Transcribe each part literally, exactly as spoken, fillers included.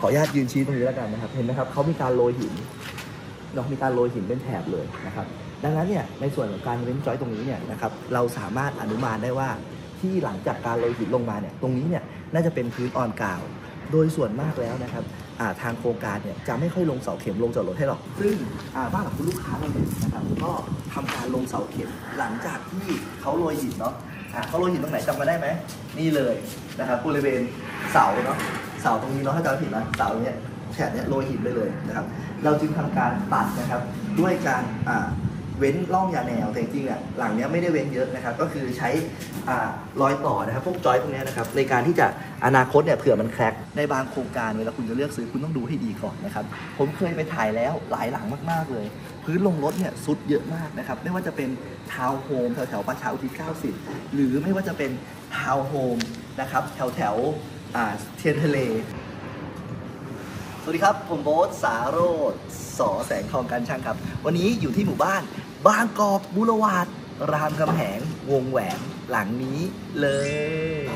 ออนุญาตยืนชี้ตรงนี้แล้วกันนะครับเห็นไหมครับเขามีการโรยหินเนาะมีการโรยหินเป็นแถบเลยนะครับดังนั้นเนี่ยในส่วนของการเว้นจอยตรงนี้เนี่ยนะครับเราสามารถอนุมานได้ว่าที่หลังจากการโรยหินลงมาเนี่ยตรงนี้เนี่ยน่าจะเป็นพื้นออนกราวด์โดยส่วนมากแล้วนะครับทางโครงการเนี่ยจะไม่ค่อยลงเสาเข็มลงจอดรถให้หรอกซึ่งบ้านของคุณลูกค้าเราเนี่ยนะครับก็ทำการลงเสาเข็มหลังจากที่เขาโรยหินเนาะเขาโรยหินตรงไหนจำกันได้ไหมนี่เลยนะครับบริเวณเสาเนาะเสาตรงนี้เนาะถ้าจำผิดนะเสาเนี่ยแฉกเนี่ยโรยหินไปเลยนะครับเราจึงทำการตัดนะครับด้วยการเว้นร่องยาแนวแต่จริงๆอ่ะหลังเนี้ยไม่ได้เว้นเยอะนะครับก็คือใช้รอยต่อนะครับพวกจอยพวกนี้นะครับในการที่จะอนาคตเนี่ยเผื่อมันแคร็กในบางโครงการเวลาคุณจะเลือกซื้อคุณต้องดูให้ดีก่อนนะครับผมเคยไปถ่ายแล้วหลายหลังมากๆเลยพื้นลงรถเนี่ยซุดเยอะมากนะครับไม่ว่าจะเป็นทาวน์โฮมแถวๆประชาอุทิศเก้าสิบหรือไม่ว่าจะเป็นทาวน์โฮมนะครับแถวๆเทียนทะเลสวัสดีครับผมโบ๊ทสาโรจน์สอแสงทองการช่างครับวันนี้อยู่ที่หมู่บ้านบางกอกบูรวาดรามคำแหงวงแหวนหลังนี้เลย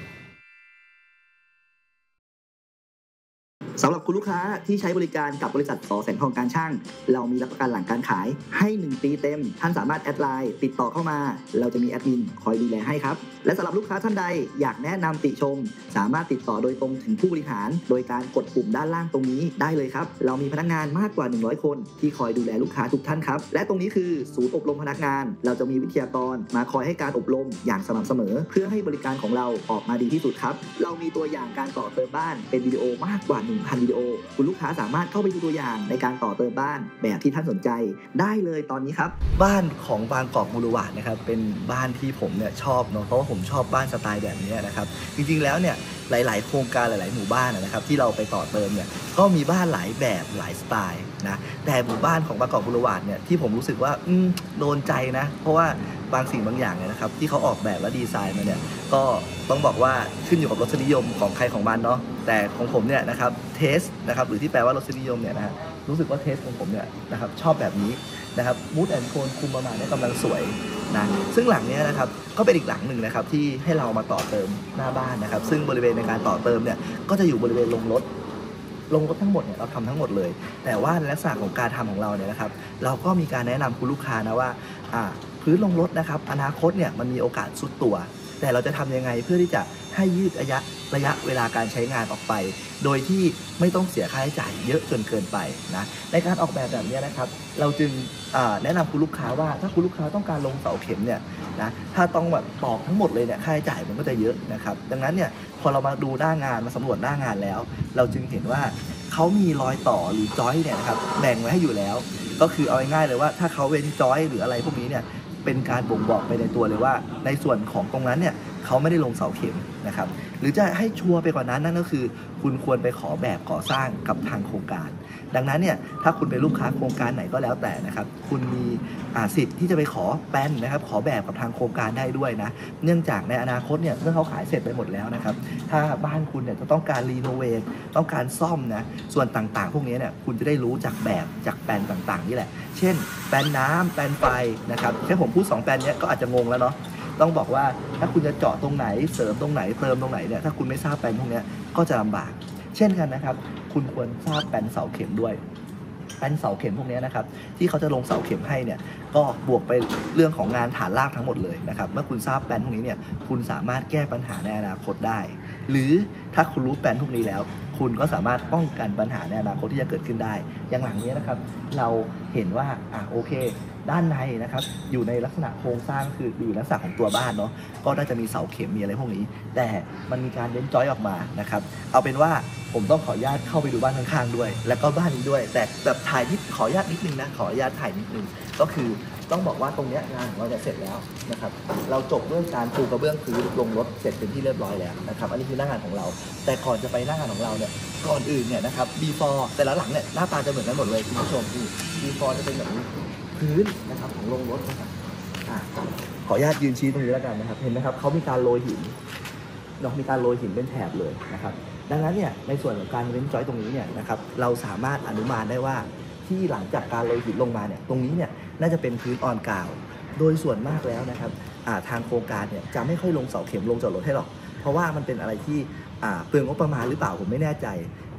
สำหรับคุณลูกค้าที่ใช้บริการกับบริษัทสอแสงทองการช่างเรามีรับประกันหลังการขายให้หนึ่งปีเต็มท่านสามารถแอดไลน์ติดต่อเข้ามาเราจะมีแอดมินคอยดูแลให้ครับและสำหรับลูกค้าท่านใดอยากแนะนำติชมสามารถติดต่อโดยตรงถึงผู้บริหารโดยการกดปุ่มด้านล่างตรงนี้ได้เลยครับเรามีพนักงานมากกว่าหนึ่งร้อยคนที่คอยดูแลลูกค้าทุกท่านครับและตรงนี้คือศูนย์อบรมพนักงานเราจะมีวิทยากรมาคอยให้การอบรมอย่างสม่ำเสมอเพื่อให้บริการของเราออกมาดีที่สุดครับเรามีตัวอย่างการต่อเติมบ้านเป็นวิดีโอมากกว่า หนึ่งพัน วิดีโอคุณลูกค้าสามารถเข้าไปดูตัวอย่างในการต่อเติมบ้านแบบที่ท่านสนใจได้เลยตอนนี้ครับบ้านของบางกอกบูรวาดนะครับเป็นบ้านที่ผมเนี่ยชอบเนาะเพราะว่าผมชอบบ้านสไตล์แบบนี้นะครับจริงๆแล้วเนี่ยหลายๆโครงการหลายๆหมู่บ้านนะครับที่เราไปต่อเติมเนี่ยก็มีบ้านหลายแบบหลายสไตล์นะแต่หมู่บ้านของบางกอกบูรวาดเนี่ยที่ผมรู้สึกว่าอืมโดนใจนะเพราะว่าบางสิ่งบางอย่างเนี่ยนะครับที่เขาออกแบบและดีไซน์มาเนี่ยก็ต้องบอกว่าขึ้นอยู่กับรสนิยมของใครของมันเนาะแต่ของผมเนี่ยนะครับเทสนะครับหรือที่แปลว่ารสนิยมเนี่ยนะฮะรู้สึกว่าเทสของผมเนี่ยนะครับชอบแบบนี้นะครับมูดแอนด์โทนคุมประมาณนี้กำลังสวยนะซึ่งหลังนี้นะครับก็เป็นอีกหลังหนึ่งนะครับที่ให้เรามาต่อเติมหน้าบ้านนะครับซึ่งบริเวณในการต่อเติมเนี่ยก็จะอยู่บริเวณลงรถลงรถทั้งหมดเนี่ยเราทำทั้งหมดเลยแต่ว่าในลักษณะของการทำของเราเนี่ยนะครับเราก็มีการแนะนำคุณลูกค้านะว่าอ่าพื้นลงรถนะครับอนาคตเนี่ยมันมีโอกาสทรุดตัวแต่เราจะทำยังไงเพื่อที่จะให้ยืดระยะระยะเวลาการใช้งานออกไปโดยที่ไม่ต้องเสียค่าใช้จ่ายเยอะจนเกินไปนะในการออกแบบแบบนี้นะครับเราจึงแนะนำคุณลูกค้าว่าถ้าคุณลูกค้าต้องการลงเสาเข็มเนี่ยนะถ้าต้องแบบตอกทั้งหมดเลยเนี่ยค่าใช้จ่ายมันก็จะเยอะนะครับดังนั้นเนี่ยพอเรามาดูหน้างานมาสำรวจหน้างานแล้วเราจึงเห็นว่าเขามีรอยต่อหรือจอยเนี่ยนะครับแบ่งไว้ให้อยู่แล้วก็คือเอาง่ายๆเลยว่าถ้าเขาเว้นจอยหรืออะไรพวกนี้เนี่ยเป็นการบ่งบอกไปในตัวเลยว่าในส่วนของตรงนั้นเนี่ยเขาไม่ได้ลงเสาเข็มนะครับหรือจะให้ชัวร์ไปกว่านั้นนั่นก็คือคุณควรไปขอแบบก่อสร้างกับทางโครงการดังนั้นเนี่ยถ้าคุณเป็นลูกค้าโครงการไหนก็แล้วแต่นะครับคุณมีสิทธิ์ที่จะไปขอแปลนนะครับขอแบบกับทางโครงการได้ด้วยนะเนื่องจากในอนาคตเนี่ยเมื่อเขาขายเสร็จไปหมดแล้วนะครับถ้าบ้านคุณเนี่ยจะต้องการรีโนเวทต้องการซ่อมนะส่วนต่างๆพวกนี้เนี่ยคุณจะได้รู้จากแบบจากแปลนต่างๆนี่แหละเช่นแปลนน้ำแปลนไฟนะครับแค่ผมพูดสองแปลนนี้ก็อาจจะงงแล้วเนาะต้องบอกว่าถ้าคุณจะเจาะตรงไหนเสริมตรงไหนเติมตรงไหนเนี่ยถ้าคุณไม่ทราบแปลนพวกนี้ก็จะลำบากเช่นกันนะครับคุณควรทราบแปลนเสาเข็มด้วยแปลนเสาเข็มพวกนี้นะครับที่เขาจะลงเสาเข็มให้เนี่ยก็บวกไปเรื่องของงานฐานรากทั้งหมดเลยนะครับเมื่อคุณทราบแปลนพวกนี้เนี่ยคุณสามารถแก้ปัญหาในอนาคตได้หรือถ้าคุณรู้แปลนพวกนี้แล้วคุณก็สามารถป้องกันปัญหาในอนาคตที่จะเกิดขึ้นได้อย่างหลังนี้นะครับเราเห็นว่าอ่ะโอเคด้านในนะครับอยู่ในลักษณะโครงสร้างคืออยู่ลักษณะของตัวบ้านเนาะก็น่าจะมีเสาเข็มมีอะไรพวกนี้แต่มันมีการเว้นจอยออกมานะครับเอาเป็นว่าผมต้องขออนุญาตเข้าไปดูบ้านข้างๆด้วยแล้วก็บ้านนี้ด้วยแต่แบบถ่ายนิดขออนุญาตนิดนึงนะขออนุญาตถ่ายนิดนึงก็คือต้องบอกว่าตรงนี้งานของเราจะเสร็จแล้วนะครับเราจบเรื่องการปูกระเบื้องพื้นลงรถเสร็จเป็นที่เรียบร้อยแล้วนะครับอันนี้คือหน้างานของเราแต่ก่อนจะไปหน้างานของเราเนี่ยก่อนอื่นเนี่ยนะครับ before แต่ละหลังเนี่ยหน้าตาจะเหมือนกันหมดเลยคุณผู้ชมที่ before จะเป็นแบบนี้พื้นนะครับของโรงรถนะครับขออนุญาตยืนชี้ตรงนี้แล้วกันนะครับเห็นไหมครับเขามีการโรยหินเนาะมีการโรยหินเป็นแถบเลยนะครับดังนั้นเนี่ยในส่วนของการเว้นจอยตรงนี้เนี่ยนะครับเราสามารถอนุมานได้ว่าที่หลังจากการโรยหินลงมาเนี่ยตรงนี้เนี่ยน่าจะเป็นพื้นออนกราวด์โดยส่วนมากแล้วนะครับทางโครงการเนี่ยจะไม่ค่อยลงเสาเข็มลงจอดรถให้หรอกเพราะว่ามันเป็นอะไรที่เปลืองงบประมาณหรือเปล่าผมไม่แน่ใจ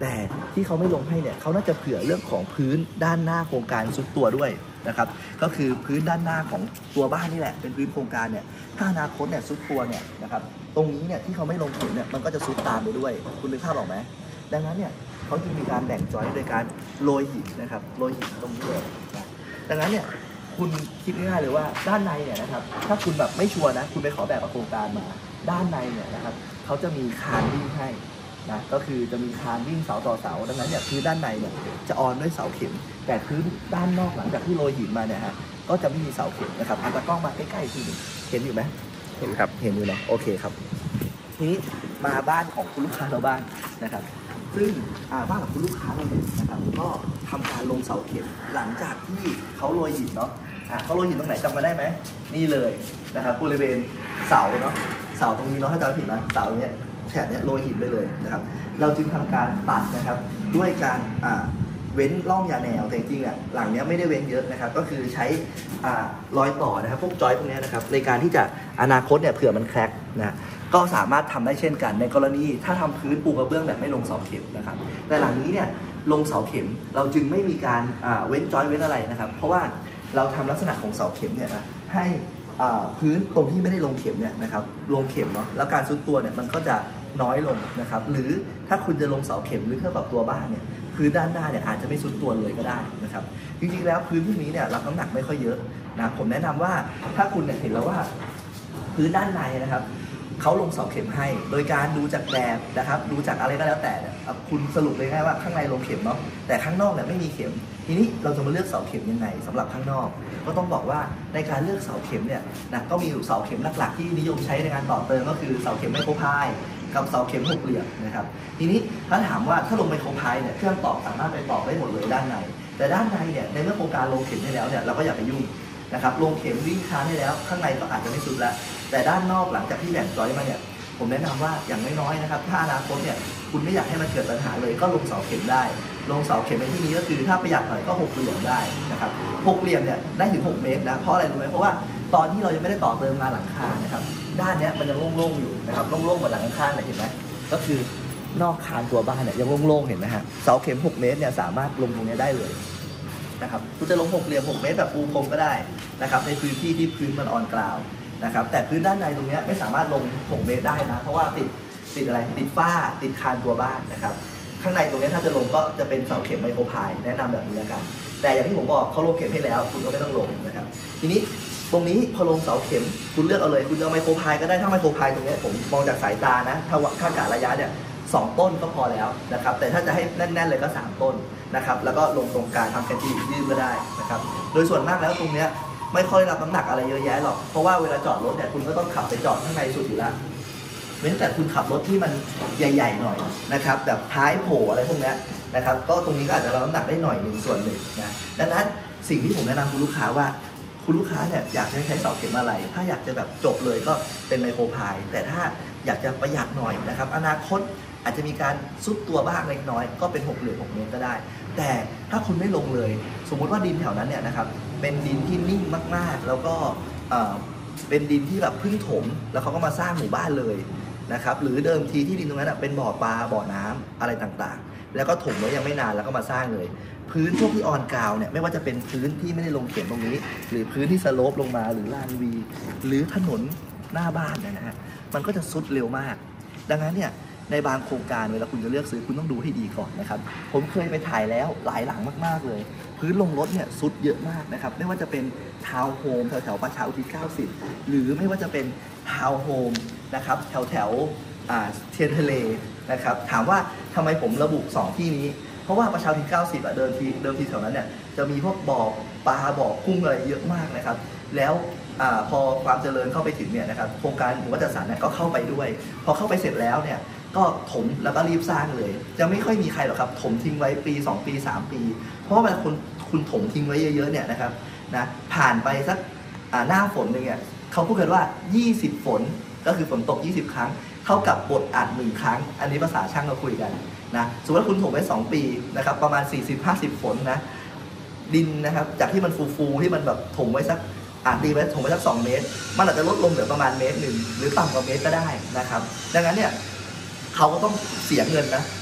แต่ที่เขาไม่ลงให้เนี่ยเขาน่าจะเผื่อเรื่องของพื้นด้านหน้าโครงการซุดตัวด้วยนะครับก็คือพื้นด้านหน้าของตัวบ้านนี่แหละเป็นพื้นโครงการเนี่ยถ้าอนาคตเนี่ยซุดตัวเนี่ยนะครับตรงนี้เนี่ยที่เขาไม่ลงเข็มเนี่ยมันก็จะซุดตามไปด้วยคุณนึกภาพออกไหมดังนั้นเนี่ยเขาจึงมีการแบ่งจอยโดยการโรยหินนะครับโรยหินตรงนี้เลยนะดังนั้นเนี่ยคุณคิดง่ายๆเลยว่าด้านในเนี่ยนะครับถ้าคุณแบบไม่ชัวร์นะคุณไปขอแบบโครงการมาด้านในเนี่ยนะครับเขาจะมีคานวิ่งให้นะก็คือจะมีคานวิ่งเสาต่อเสาดังนั้นเนี่ยพื้นด้านในเนี่ยจะออนด้วยเสาเข็มแต่พื้นด้านนอกหลังจากที่โรยหินมาเนี่ยฮะก็จะไม่มีเสาเข็มนะครับเอาตากล้องมาใกล้ๆทีนึงเห็นอยู่ไหมเห็นครับเห็นอยู่เนาะโอเคครับทีนี้มาบ้านของคุณลูกค้าเราบ้านนะครับซึ่งบ้านของคุณลูกค้าเราเนี่ยนะครับก็ทำการลงเสาเข็มหลังจากที่เขาโรยหินเนาะเขาโรยหินตรงไหนจำมาได้ไหมนี่เลยนะครับบริเวณเสาเนาะเสาตรงนี้เนาะถ้าจำไม่ผิดนะเสาเนี้ยแฉกเนี้ยโรยหินไปเลยนะครับเราจึงทำการตัดนะครับด้วยการเว้นร่องยาแนวแต่จริงๆอ่ะหลังเนี้ยไม่ได้เว้นเยอะนะครับก็คือใช้รอยต่อนะครับพวกจอยพวกนี้นะครับในการที่จะอนาคตเนี่ยเผื่อมันแคร็กนะก็สามารถทำได้เช่นกันในกรณีถ้าทำพื้นปูกระเบื้องแบบไม่ลงเสาเข็มนะครับแต่หลังนี้เนี่ยลงเสาเข็มเราจึงไม่มีการเว้นจอยเว้นอะไรนะครับเพราะว่าเราทำลักษณะของเสาเข็มเนี่ยนะให้พื้นตรงที่ไม่ได้ลงเข็มเนี่ยนะครับลงเข็มเนาะแล้วการซุดตัวเนี่ยมันก็จะน้อยลงนะครับหรือถ้าคุณจะลงเสาเข็มหรือเครื่องปรับตัวบ้านเนี่ยพื้นด้านหน้าเนี่ยอาจจะไม่ซุดตัวเลยก็ได้นะครับจริงๆแล้วพื้นพวกนี้เนี่ยรับน้ำหนักไม่ค่อยเยอะนะผมแนะนำว่าถ้าคุณเห็นแล้วว่าพื้นด้านในนะครับเขาลงเสาเข็มให้โดยการดูจากแบบนะครับดูจากอะไรก็แล้วแต่คุณสรุปเลยง่ายว่าข้างในลงเข็มเนาะแต่ข้างนอกเนี่ยไม่มีเข็มทีนี้เราจะมาเลือกเสาเข็มยังไงสำหรับข้างนอกก็ต้องบอกว่าในการเลือกเสาเข็มเนี่ยนะก็มีอยู่เสาเข็มหลักๆที่นิยมใช้ในการต่อเติมก็คือเสาเข็มไมโครพายกับเสาเข็มหกเหลี่ยมนะครับทีนี้ถ้าถามว่าถ้าลงไมโครพายเนี่ยเครื่องตอกสามารถไปตอกได้หมดเลยด้านในแต่ด้านในเนี่ยในเมื่อโครงการลงเข็มให้แล้วเนี่ยเราก็อย่าไปยุ่งนะครับลงเข็มวิ่งค้านให้แล้วข้างในก็อาจจะไม่สุดแล้วแต่ด้านนอกหลังจากที่แบ่งจอยมาเนี่ยผมแนะนำว่าอย่างน้อยๆนะครับถ้าอนาคตเนี่ยคุณไม่อยากให้มันเกิดปัญหาเลยก็ลงเสาเข็มได้ลงเสาเข็มในที่นี้ก็คือถ้าประหยัดหน่อยก็หกเหลี่ยมได้นะครับหกเหลี่ยมเนี่ยได้ถึงหกเมตรนะเพราะอะไรรู้ไหมเพราะว่าตอนที่เรายังไม่ได้ต่อเติมงานหลังคานะครับด้านนี้มันยังโล่งๆอยู่นะครับโล่งๆเหมือนหลังคาเลยเห็นไหมก็คือนอกคานตัวบ้านเนี่ยยังโล่งๆเห็นไหมฮะเสาเข็มหกเมตรเนี่ยสามารถลงตรงนี้ได้เลยนะครับคุณจะลงหกเหลี่ยมหกเมตรแบบปูพรมก็ได้นะครับในพื้นที่ที่พื้นมันออนกราวนะครับแต่พื้นด้านในตรงนี้ไม่สามารถลงหกเมตรได้นะเพราะว่าติดติดอะไรติดฝ้าติดคานตัวบ้านนะครับข้างในตรงนี้ถ้าจะลงก็จะเป็นเสาเข็มไมโครพายแนะนำแบบนี้แล้วกันแต่อย่างที่ผมบอกเขาลงเข็มให้แล้วคุณก็ไม่ต้องลงนะครับทีนี้ตรงนี้พอลงเสาเข็มคุณเลือกเอาเลยคุณจะเอาไมโครพายก็ได้ถ้าไมโครพายตรงนี้ผมมองจากสายตานะถ้าค่ากะระยะเนี่ยสองต้นก็พอแล้วนะครับแต่ถ้าจะให้แน่นๆเลยก็สามต้นนะครับแล้วก็ลงตรงกลางทำแคนติลีดก็ได้นะครับโดยส่วนมากแล้วตรงนี้ไม่ค่อยรับน้ำหนักอะไรเยอะแยะหรอกเพราะว่าเวลาจอดรถเนี่ยคุณก็ต้องขับไปจอดข้างในสุดอยู่แล้วเว้นแต่คุณขับรถที่มันใหญ่ๆหน่อยนะครับแบบท้ายโผล่อะไรพวกนี้นะครับก็ตรงนี้ก็อาจจะรับน้ำหนักได้หน่อยหนึ่งส่วนหนึ่งนะดังนั้นสิ่งที่ผมแนะนำคุณลูกค้าว่าคุณลูกค้าเนี่ยอยากจะใช้เสาเข็มอะไรถ้าอยากจะแบบจบเลยก็เป็นไมโครพายแต่ถ้าอยากจะประหยัดหน่อยนะครับอนาคตอาจจะมีการซุดตัวบ้างเล็กน้อยก็เป็นหกเหลี่ยมหกเมตรก็ได้แต่ถ้าคุณไม่ลงเลยสมมุติว่าดินแถวนั้นเนี่ยนะครับเป็นดินที่นิ่งมากๆแล้วก็เป็นดินที่แบบพึ่งถมแล้วเขาก็มาสร้างหมู่บ้านเลยนะครับหรือเดิมทีที่ดินตรงนั้นเป็นบ่อปลาบ่อน้ำอะไรต่างๆแล้วก็ถมไว้ยังไม่นานแล้วก็มาสร้างเลยพื้นพวกที่ออนกราวเนี่ยไม่ว่าจะเป็นพื้นที่ไม่ได้ลงเข็มตรงนี้หรือพื้นที่สโลปลงมาหรือลานวีหรือถนนหน้าบ้านเนี่ยนะฮะมันก็จะซุดเร็วมากดังนั้นเนี่ยในบางโครงการเวลาคุณจะเลือกซื้อคุณต้องดูให้ดีก่อนนะครับผมเคยไปถ่ายแล้วหลายหลังมากๆเลยพื้นลงรถเนี่ยซุดเยอะมากนะครับไม่ว่าจะเป็นทาวน์โฮมแถวๆประชาอุทิศเก้าสิบหรือไม่ว่าจะเป็นทาวน์โฮมนะครับแถวๆเทียนทะเลนะครับถามว่าทำไมผมระบุสองที่นี้เพราะว่าประชาอุทิศเก้าสิบอ่ะเดิมทีเดิมทีแถวนั้นเนี่ยจะมีพวกบ่อปลาบ่อกุ้งอะไรเยอะมากนะครับแล้วอพอความเจริญเข้าไปถึงเนี่ยนะครับโครงการหมู่บ้านจัดสรรเนี่ยก็เข้าไปด้วยพอเข้าไปเสร็จแล้วเนี่ยก็ถมแล้วก็รีบสร้างเลยจะไม่ค่อยมีใครหรอกครับถมทิ้งไว้ปีสองปีสามปีเพราะว่าเวลาคุณคุณถมทิ้งไว้เยอะๆเนี่ยนะครับนะผ่านไปสักหน้าฝนนึงเนี่ยเขาพูดกันว่ายี่สิบฝนก็คือฝนตกยี่สิบครั้งเท่ากับบทอัดหนึ่งครั้งอันนี้ภาษาช่างเราคุยกันนะสมมติว่าคุณถมไว้สองปีนะครับประมาณ สี่สิบห้าสิบ ฝนนะดินนะครับจากที่มันฟูๆที่มันแบบถมไว้สักอาจดีไว้ถมไว้สักสองเมตรมันอาจจะลดลงเหลือประมาณเมตรหนึ่งหรือต่ำกว่าเมตรก็ได้นะครับดังนั้นเนี่ยเขาก็ต้องเสียเงินนะ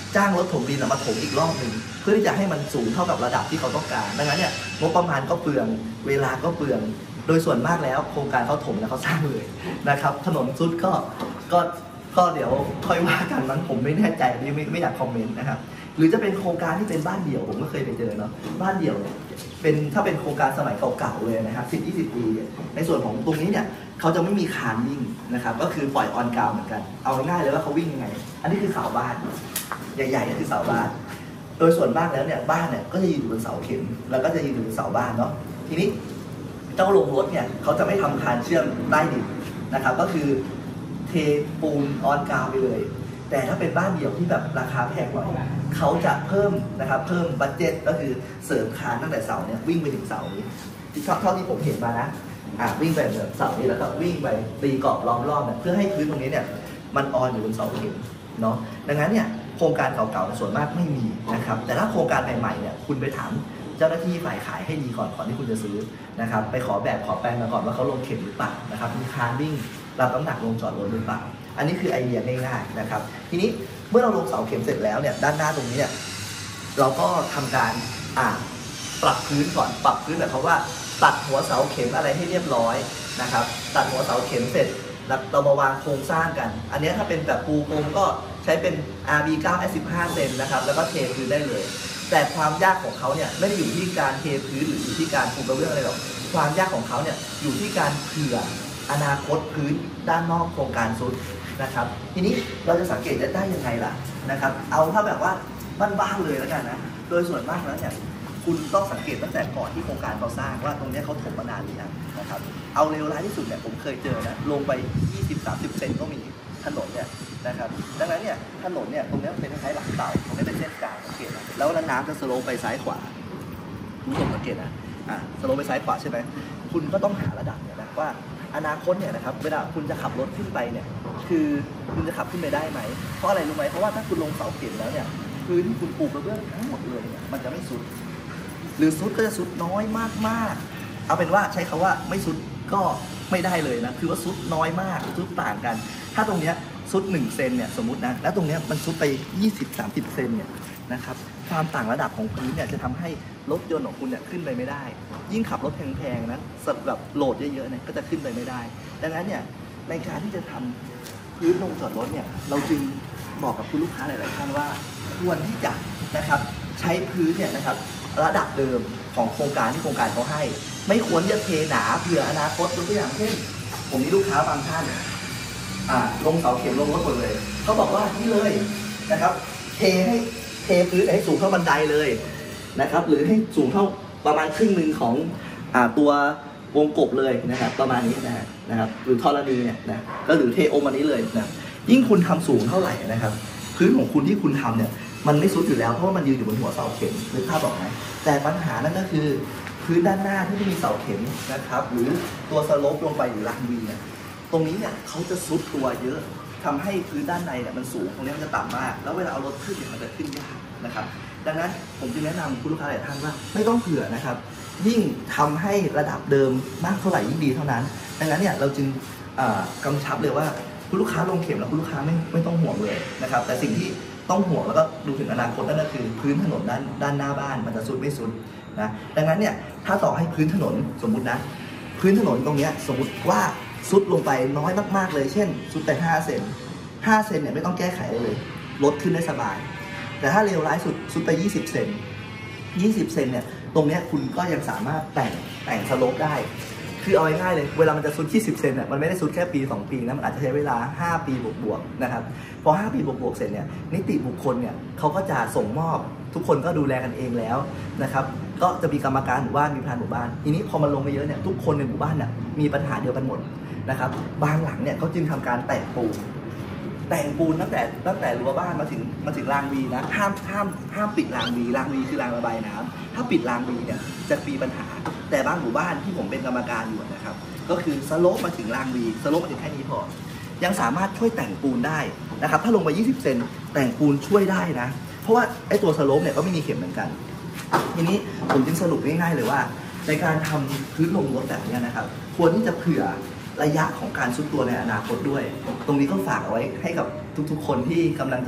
จ้างรถถมดินมาถมอีกรอบหนึ่งเพื่อที่จะให้มันสูงเท่ากับระดับที่เขาต้องการดังนั้นเนี่ยงบประมาณก็เปลืองเวลาก็เปลืองโดยส่วนมากแล้วโครงการเขาถมแล้วเขาสร้างเลยนะครับถนนซุดก็ก็ก็เดี๋ยวค่อยว่ากันมั้งผมไม่แน่ใจนี่ไม่ไม่อยากคอมเมนต์นะครับหรือจะเป็นโครงการที่เป็นบ้านเดี่ยวผมก็เคยไปเจอเนาะบ้านเดี่ยวเนี่ยเป็นถ้าเป็นโครงการสมัยเก่าๆเลยนะครับสิบยี่สิบปีในส่วนของตรงนี้เนี่ยเขาจะไม่มีคานวิ่งนะครับก็คือปล่อยออนกราวเหมือนกันเอาง่ายๆเลยว่าเขาวิ่งยังไงอันนี้คือเสาบ้านใหญ่ๆก็คือเสาบ้านโดยส่วนมากแล้วเนี่ยบ้านเนี่ยก็จะยืนอยู่บนเสาเข็มแล้วก็จะยืนอยู่บนเสาบ้านเนาะทีนี้เจ้าโรงรถเนี่ยเขาจะไม่ทำคานเชื่อมใต้ดินนะครับก็คือเทปูนออนกราวไปเลยแต่ถ้าเป็นบ้านเดี่ยวที่แบบราคาแพงหน่อยเขาจะเพิ่มนะครับเพิ่มบัดเจ็ตก็คือเสริมคานตั้งแต่เสาเนี่ยวิ่งไปถึงเสานี้ที่เท่าที่ผมเห็นมานะอ่ะวิ่งไปแบบเสานี้แล้วก็วิ่งไปตีกรอบล้อมรอบเนี่ยเพื่อให้พื้นตรงนี้เนี่ยมันออนอยู่บนเสาเข็มเนาะดังนั้นเนี่ยโครงการเก่าๆส่วนมากไม่มีนะครับแต่ถ้าโครงการใหม่ๆเนี่ยคุณไปถามเจ้าหน้าที่ฝ่ายขายให้ดีก่อนก่อนที่คุณจะซื้อนะครับไปขอแบบขอแปลงมาก่อนว่าเขาลงเข็มหรือเปล่านะครับมีคานวิ่งรับน้ำหนักลงจอดรถหรือเปล่าอันนี้คือไอเดียง่ายๆนะครับทีนี้เมื่อเราลงเสาเข็มเสร็จแล้วเนี่ยด้านหน้าตรงนี้เนี่ยเราก็ทำการอ่าปรับพื้นก่อนปรับพื้นแบบเขาว่าตัดหัวเสาเข็มอะไรให้เรียบร้อยนะครับตัดหัวเสาเข็มเสร็จเรามาวางโครงสร้างกันอันนี้ถ้าเป็นแบบปูพรมก็ใช้เป็น อาร์ บี เก้า เอส สิบห้า เซนนะครับแล้วก็เทพื้นได้เลยแต่ความยากของเขาเนี่ยไม่ได้อยู่ที่การเทพื้นหรืออยู่ที่การปูกระเบื้องอะไรหรอกความยากของเขาเนี่ยอยู่ที่การเผื่ออนาคตพื้นด้านนอกโครงการซุดนะครับทีนี้เราจะสังเกตได้ยังไงล่ะนะครับเอาถ้าแบบว่าบ้านๆเลยแล้วกันนะโดยส่วนมากแล้วเนี่ยคุณต้องสังเกตตั้งแต่ก่อนที่โครงการเขาสร้างว่าตรงนี้เขาถมมานานหรือยังนะครับเอาเร็วร้ายที่สุดเนี่ยผมเคยเจอนะลงไป ยี่สิบถึงสามสิบ เซนก็มีถนนเนี่ยนะครับดังนั้นเนี่ยถนนเนี่ยตรงนี้เป็นคล้ายๆหลังเต่าตรงนี้เป็นเส้นกลางสังเกตนะแล้วน้ำจะสโลปไปซ้ายขวาคุณผู้ชมสังเกตนะอ่ะสโลปไปซ้ายขวาใช่ไหมคุณก็ต้องหาระดับเนี่ยนะว่าอนาคตเนี่ยนะครับเวลาคุณจะขับรถขึ้นไปเนี่ยคือคุณจะขับขึ้นไปได้ไหมเพราะอะไรรู้ไหมเพราะว่าถ้าคุณลงเสาเข็มแล้วเนี่ยพื้นที่คุณปูกระเบื้องทั้งหมดเลยเนี่ยมันจะไม่สุดหรือสุดก็จะสุดน้อยมากๆเอาเป็นว่าใช้คำว่าไม่สุดก็ไม่ได้เลยนะคือว่าสุดน้อยมากสุดต่างกันถ้าตรงเนี้ยสุดหนึ่งเซนเนี่ยสมมตินะแล้วตรงเนี้ยมันสุดไป ยี่สิบถึงสามสิบ เซนเนี่ยนะครับความต่างระดับของพื้นเนี่ยจะทำให้รถยนต์ของคุณเนี่ยขึ้นไปไม่ได้ยิ่งขับรถแพงๆนะแบบโหลดเยอะๆเนี่ยก็จะขึ้นไปไม่ได้ดังนั้นเนี่ยในการที่จะทำพื้นลงจอดรถเนี่ยเราจึงบอกกับคุณลูกค้าหลายๆท่านว่าควรที่จะนะครับใช้พื้นเนี่ยนะครับระดับเดิมของโครงการที่โครงการเขาให้ไม่ควรจะเทหนาเผื่ออนาคตตัวอย่างเช่นผมมีลูกค้าบางท่านอ่าลงเสาเข็มลงรถหมดเลยเขาบอกว่านี่เลยนะครับเทให้เทพื้นให้สูงเท่าบันไดเลยนะครับหรือให้สูงเท่าประมาณครึ่งหนึ่งของอ่าตัววงกบเลยนะครับประมาณนี้นะนะครับหรือธรณีเนี่ยนะก็หรือเทโอมอันนี้เลยนะยิ่งคุณทำสูงเท่าไหร่นะครับพื้นของคุณที่คุณทำเนี่ยมันไม่ซุดอยู่แล้วเพราะว่ามันยืนอยู่บนหัวเสาเข็มหรือภาพบอกไหมแต่ปัญหานั่นก็คือพื้นด้านหน้าที่ไม่มีเสาเข็มนะครับหรือตัวสโลปลงไปหรือลังวีเนี่ยตรงนี้เนี่ยเขาจะซุดตัวเยอะทำให้พื้นด้านในเนี่ยมันสูงตรงนี้มันจะต่ำมากแล้วเวลาเอารถขึ้นเนี่ยมันจะขึ้นยากนะครับดังนั้นผมจึงแนะนำคุณลูกค้าหลายท่านว่าไม่ต้องเผื่อนะครับยิ่งทำให้ระดับเดิมมากเท่าไหร่ยิ่งดีเท่านั้นดังนั้นเนี่ยเราจึงกำชับเลยว่าคุณลูกค้าลงเข็มแล้วคุณลูกค้าไม่ไม่ต้องห่วงเลยนะครับแต่สิ่งที่ต้องห่วงแล้วก็ดูถึงอนาคตนั่นก็คือพื้นถนนด้านด้านหน้าบ้านมันจะซุดไม่ซุดนะดังนั้นเนี่ยถ้าต่อให้พื้นถนนสมมุตินะพื้นถนนตรงนี้สมมุติว่าซุดลงไปน้อยมากๆเลยเช่นซุดไปห้าเซนห้าเซนเนี่ยไม่ต้องแก้ไขเลยลดขึ้นได้สบายแต่ถ้าเลวร้ายสุดซุดไปยี่สิบเซนยี่สิบเซนเนี่ยตรงนี้คุณก็ยังสามารถแต่งแต่งสโลปได้คือเอาง่ายๆเลยเวลามันจะซุดยี่สิบเซนเนี่ยมันไม่ได้ซุดแค่ปีสองปีนะมันอาจจะใช้เวลาห้าปีบวกๆนะครับพอห้าปีบวกๆเสร็จเนี่ยนิติบุคคลเนี่ยเขาก็จะส่งมอบทุกคนก็ดูแลกันเองแล้วนะครับก็จะมีกรรมการหมู่บ้านมีประธานหมู่บ้านทีนี้พอมันลงไปเยอะเนี่ยทุกคนในหมู่บ้านเนี่ยมีปัญหาเดียวกันหมดนะครับบางหลังเนี่ยเขาจึงทำการแต่งปูนแต่งปูนตั้งแต่ตั้งแต่รั้วบ้านมาถึงมาถึงรางวีนะห้ามห้ามห้ามปิดรางวีรางวีคือรางระบายน้ำถ้าปิดรางวีเนี่ยจะมีปัญหาแต่บางหมู่บ้านที่ผมเป็นกรรมการอยู่นะครับก็คือสโลปมาถึงรางวีสโลปมาถึงแค่นี้พอยังสามารถช่วยแต่งปูนได้นะครับถ้าลงไปยี่สิบเซนแต่งปูนช่วยได้นะเพราะว่าไอ้ตัวสโลปเนี่ยก็ไม่มีเข็มเหมือนกันทีนี้ผมจึงสรุปง่ายๆเลยว่าในการทำพื้นลงรถแบบนี้นะครับควรที่จะเผื่อระยะของการซุดตัวในอนาคตด้วยตรงนี้ก็ฝากเอาไว้ให้กับทุกๆคนที่กำลังจะ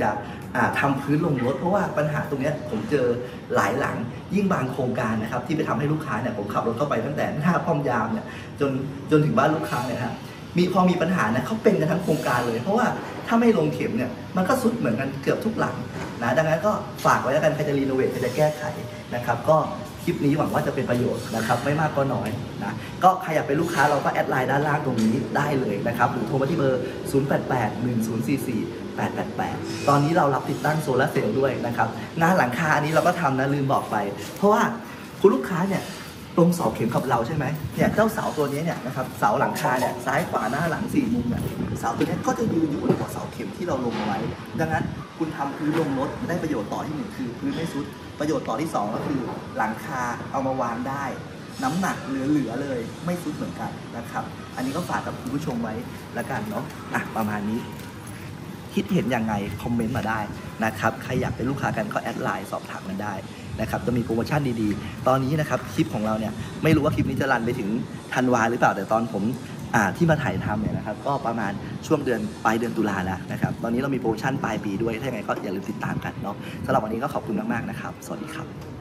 ทำพื้นลงรถเพราะว่าปัญหาตรงนี้ผมเจอหลายหลังยิ่งบางโครงการนะครับที่ไปทำให้ลูกค้าเนี่ยผมขับรถเข้าไปตั้งแต่หน้าป้อมยามเนี่ยจนจนถึงบ้านลูกค้าเนี่ยฮะมีพอมีปัญหาเนี่ยเขาเป็นกันทั้งโครงการเลยเพราะว่าถ้าไม่ลงเข็มเนี่ยมันก็สุดเหมือนกันเกือบทุกหลังนะดังนั้นก็ฝากไว้แล้วกันใครจะรีโนเวทใครจะแก้ไขนะครับก็คลิปนี้หวังว่าจะเป็นประโยชน์นะครับไม่มากก็น้อยนะก็ใครอยากเป็นลูกค้าเราก็แอดไลน์ด้านล่างตรงนี้ได้เลยนะครับหรือโทรมาที่เบอร์ ศูนย์ แปด แปด หนึ่ง ศูนย์ สี่ สี่ แปด แปด แปด ตอนนี้เรารับติดตั้งโซลาร์เซลล์ด้วยนะครับงานหลังคาอันนี้เราก็ทำนะลืมบอกไปเพราะว่าคุณลูกค้าเนี่ยตรงเสาเข็มกับเราใช่ไหมเนี่ยเจ้าเสาตัวนี้เนี่ยนะครับเสาหลังคาเนี่ยซ้ายขวาหน้าหลังสี่มุมเนี่ยเสาตัวนี้ก็จะยืนอยู่บนหัวเสาเข็มที่เราลงเอาไว้ดังนั้นคุณทำพื้นลงรถได้ประโยชน์ต่อที่หนึ่งคือพื้นไม่ซุดประโยชน์ต่อที่สองก็คือหลังคาเอามาวางได้น้ำหนักเหลือๆเลยไม่ซุดเหมือนกันนะครับอันนี้ก็ฝากกับคุณผู้ชมไว้ละกันเนาะอ่ะประมาณนี้คิดเห็นยังไงคอมเมนต์มาได้นะครับใครอยากเป็นลูกค้ากันก็แอดไลน์สอบถามกันได้นะครับจะมีโปรโมชั่นดีๆตอนนี้นะครับคลิปของเราเนี่ยไม่รู้ว่าคลิปนี้จะรันไปถึงธันวาหรือเปล่าแต่ตอนผมอ่าที่มาถ่ายทำเนี่ยนะครับก็ประมาณช่วงเดือนปลายเดือนตุลาแล้วนะครับตอนนี้เรามีโปรโมชั่นปลายปีด้วยถ้าอย่างไรก็อย่าลืมติดตามกันเนาะสำหรับวันนี้ก็ขอบคุณมากๆนะครับสวัสดีครับ